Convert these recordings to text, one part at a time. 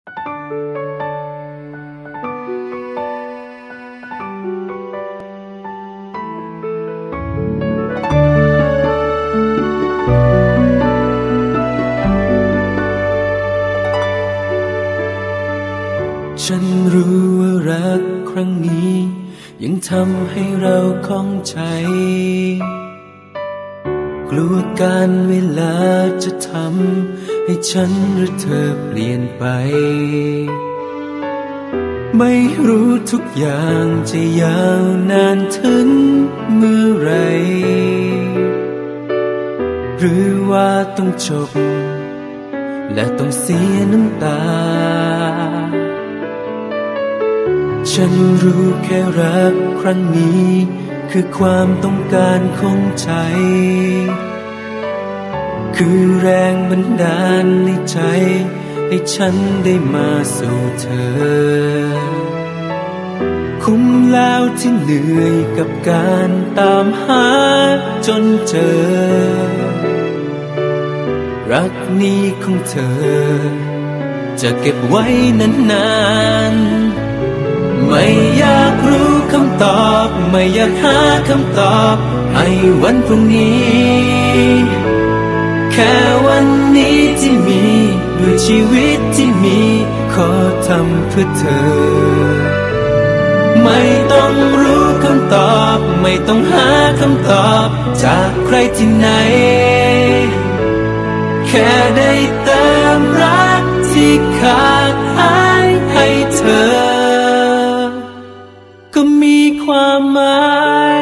ฉันรู้ว่ารักครั้งนี้ยังทำให้เราข้องใจกลัวการเวลาจะทำให้ฉันหรือเธอเปลี่ยนไปไม่รู้ทุกอย่างจะยาวนานถึงเมื่อไรหรือว่าต้องจบและต้องเสียน้ำตาฉันรู้แค่รักครั้งนี้คือความต้องการของใจคือแรงบันดาลในใจให้ฉันได้มาสู่เธอคุ้มแล้วที่เหนื่อยกับการตามหาจนเจอรักนี้ของเธอจะเก็บไว้นานๆไม่อยากรู้คำตอบไม่อยากหาคำตอบให้วันพรุ่งนี้แค่วันนี้ที่มีด้วยชีวิตที่มีขอทำเพื่อเธอไม่ต้องรู้คำตอบไม่ต้องหาคำตอบจากใครที่ไหนแค่ได้เติมรักที่ขาดหายให้เธอก็มีความหมาย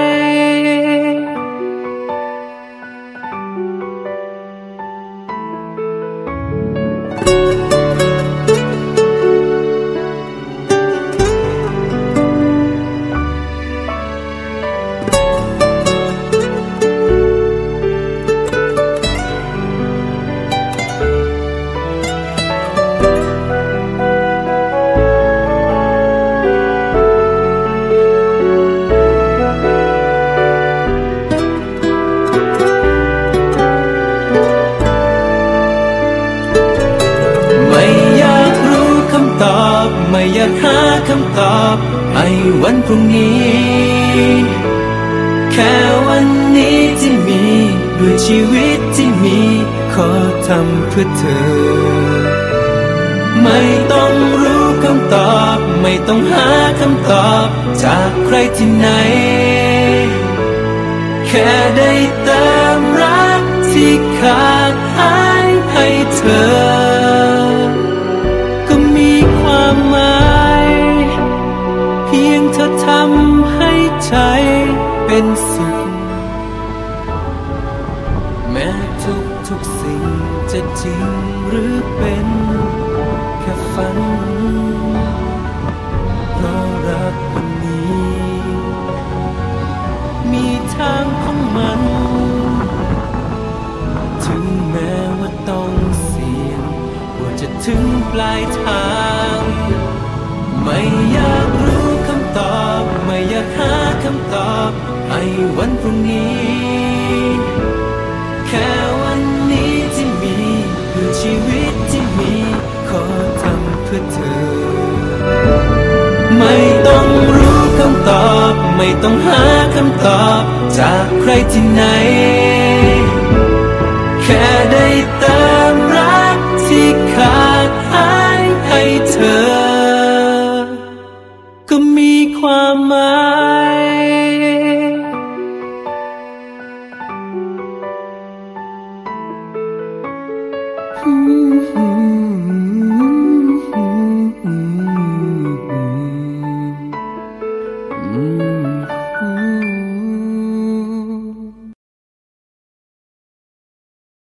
ไม่อยากหาคำตอบให้วันพรุ่งนี้แค่วันนี้ที่มีด้วยชีวิตที่มีขอทำเพื่อเธอไม่ต้องรู้คำตอบไม่ต้องหาคำตอบจากใครที่ไหนแค่ได้เติมรักที่ขาดหายให้เธอทำให้ใจเป็นสุขแม้ทุกสิ่งจะจริงหรือเป็นแค่ฝันเพราะรักคนนี้มีทางของมันถึงแม้ว่าต้องเสี่ยงว่าจะถึงปลายทางไม่อยากรู้คำตอบไม่อยากหาคำตอบให้วันพรุ่งนี้แค่วันนี้ที่มีคือชีวิตที่มีขอทำเพื่อเธอไม่ต้องรู้คำตอบไม่ต้องหาคำตอบจากใครที่ไหนแค่ได้เติมรักที่ขาดหายให้เธอก็มีความหมายอืม